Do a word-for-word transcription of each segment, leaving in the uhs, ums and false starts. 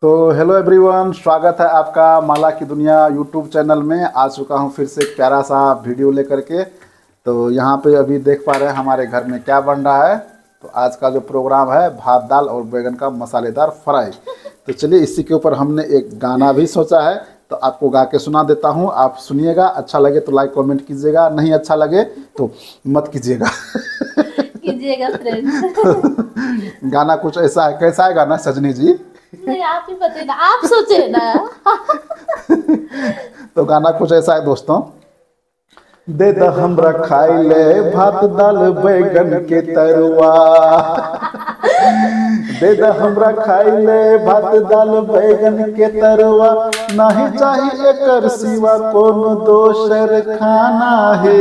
तो hello everyone, स्वागत है आपका माला की दुनिया यूट्यूब चैनल में। आ चुका हूं फिर से एक प्यारा सा वीडियो लेकर के। तो यहाँ पे अभी देख पा रहे हैं हमारे घर में क्या बन रहा है। तो आज का जो प्रोग्राम है भात दाल और बैगन का मसालेदार फ्राई। तो चलिए इसी के ऊपर हमने एक गाना भी सोचा है, तो आपको गा के सुना देता हूँ। आप सुनिएगा, अच्छा लगे तो लाइक कमेंट कीजिएगा, नहीं अच्छा लगे तो मत कीजिएगा कीजिएगा फ्रेंड्स। गाना कुछ ऐसा है। कैसा है गाना सजनी जी? नहीं, आप ही बताइए ना, आप सोचे ना। तो गाना कुछ ऐसा है दोस्तों। दे द हमरा खाई ले भात दाल बैगन के तरुआ, दे द हमरा खाई ले भात दाल बैगन के तरुआ, नहीं चाहिए एकर सिवा कोनो दोसर खाना है।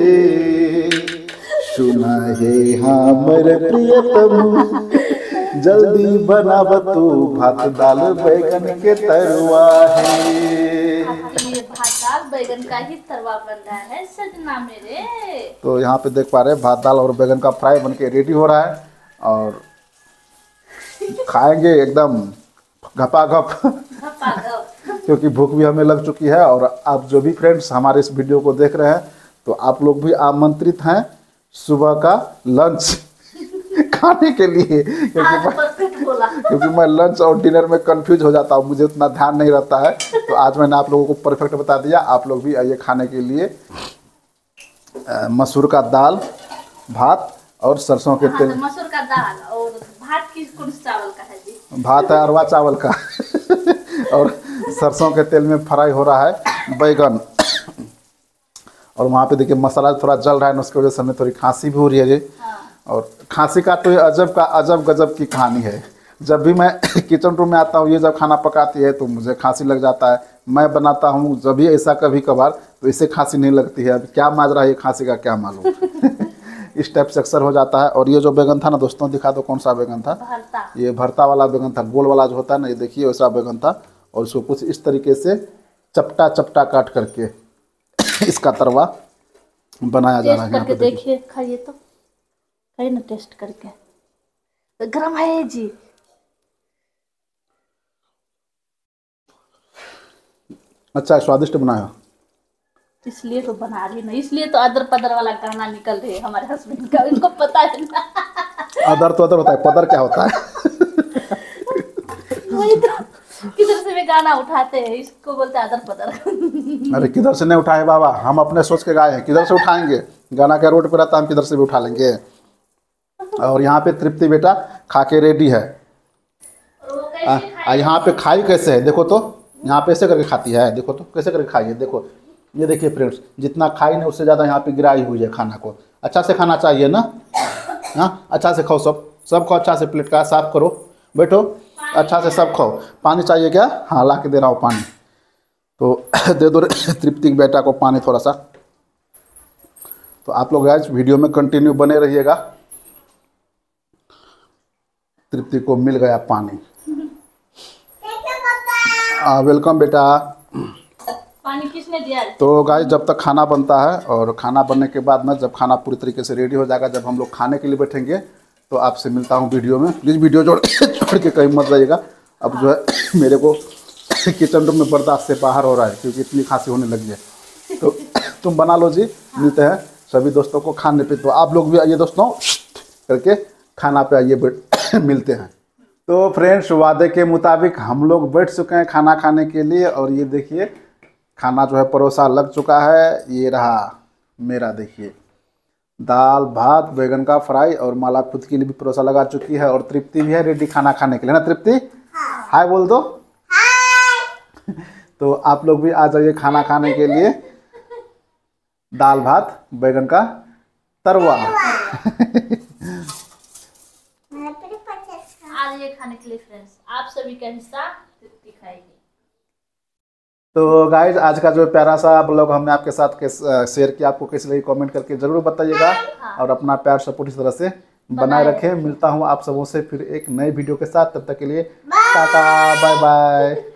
सुना है हमर प्रियतम, जल्दी बनाब तू भात दाल बैगन के तरुआ है। ये भात दाल बैगन का ही तरुआ बन रहा है सजना मेरे। तो यहाँ पे देख पा रहे हैं भात दाल और बैगन का फ्राई बन के रेडी हो रहा है और खाएंगे एकदम घपाघप क्योंकि भूख भी हमें लग चुकी है। और आप जो भी फ्रेंड्स हमारे इस वीडियो को देख रहे हैं, तो आप लोग भी आमंत्रित हैं सुबह का लंच खाने के लिए, क्योंकि मैं क्योंकि मैं लंच और डिनर में कंफ्यूज हो जाता हूँ, मुझे उतना ध्यान नहीं रहता है। तो आज मैंने आप लोगों को परफेक्ट बता दिया। आप लोग भी आइए खाने के लिए। मसूर का दाल, भात और सरसों के तेल। मसूर का दाल और भात किस कौन चावल का है जी? भात है अरवा चावल का और सरसों के तेल में फ्राई हो रहा है बैगन। और वहाँ पे देखिए मसाला थोड़ा जल रहा है, उसकी वजह से हमें थोड़ी खांसी भी हो रही है जी। और खांसी का तो ये अजब का अजब गजब की कहानी है। जब भी मैं किचन रूम में आता हूँ, ये जब खाना पकाती है तो मुझे खांसी लग जाता है। मैं बनाता हूँ जब भी ऐसा कभी कभार, तो इसे खांसी नहीं लगती है। अब क्या माजरा है ये खांसी का, क्या मालूम इस टाइप से अक्सर हो जाता है। और ये जो बैगन था ना दोस्तों, दिखा दो कौन सा बैगन था। भरता। ये भरता वाला बैगन था, गोल वाला जो होता है ना, ये देखिए वैसा बैगन था। और इसको कुछ इस तरीके से चपटा चपटा काट करके इसका तरुआ बनाया जा रहा है। करके देखिए, खाइए तो खाइए ना, टेस्ट करके। तो गरम है जी। अच्छा स्वादिष्ट बनाया, इसलिए तो बना रही ना, इसलिए तो अदर पदर वाला गाना निकल रही है हमारे हस्बैंड का, इनको पता है ना। अदर तो अदर होता है, पदर क्या होता है? वही तो, किधर से भी गाना उठाते हैं, इसको बोलते हैं अदर पदर। अरे किधर से नहीं उठाए बाबा, हम अपने सोच के गाए हैं, किधर से उठाएंगे? गाना क्या रोड पे रहता है, हम किधर से भी उठा लेंगे। और यहाँ पे तृप्ति बेटा खा के रेडी है। आ, आ, यहाँ पे खाई कैसे है देखो तो, यहाँ पे ऐसे करके खाती है, देखो तो कैसे करके खाई है। देखो ये देखिए फ्रेंड्स, जितना खाई नहीं उससे ज़्यादा यहाँ पे गिराई हुई है खाना को। अच्छा से खाना चाहिए ना, हाँ अच्छा से खाओ, सब सब खाओ अच्छा से, प्लेट का साफ करो, बैठो अच्छा से सब खाओ। पानी चाहिए क्या? हाँ ला के दे रहा हूँ पानी, तो दे दो तृप्ति बेटा को पानी थोड़ा सा। तो आप लोग आज वीडियो में कंटिन्यू बने रहिएगा। तृप्ति को मिल गया पानी। आ, वेलकम बेटा। पानी किसने दिया? तो गाइस जब तक खाना बनता है, और खाना बनने के बाद में जब खाना पूरी तरीके से रेडी हो जाएगा, जब हम लोग खाने के लिए बैठेंगे, तो आपसे मिलता हूँ वीडियो में। प्लीज़ वीडियो जोड़ छोड़ के कहीं मत जाइएगा। अब जो है मेरे को किचन रूम में बर्दाश्त से बाहर हो रहा है, क्योंकि इतनी खांसी होने लगी है। तो तुम बना लो जी, मिलते हैं सभी दोस्तों को खाने पे। तो आप लोग भी आइए दोस्तों, करके खाना पे आइए, मिलते हैं। तो फ्रेंड्स वादे के मुताबिक हम लोग बैठ चुके हैं खाना खाने के लिए। और ये देखिए खाना जो है परोसा लग चुका है। ये रहा मेरा, देखिए दाल भात बैगन का फ्राई, और माला खुद के लिए भी परोसा लगा चुकी है। और तृप्ति भी है रेडी खाना खाने के लिए ना तृप्ति? हाय बोल दो। तो आप लोग भी आ जाइए खाना खाने के लिए। दाल भात बैगन का तरुआ आइए खाने के लिए फ्रेंड्स, आप सभी का हिस्सा तृप्ति खाएगी। तो गाइज आज का जो प्यारा सा ब्लॉग हमने आपके साथ शेयर किया, आपको कैसे लगी कमेंट करके जरूर बताइएगा। हाँ। और अपना प्यार सपोर्ट इस तरह से बनाए रखें। मिलता हूँ आप सबों से फिर एक नए वीडियो के साथ, तब तक के लिए टाटा बाय बाय।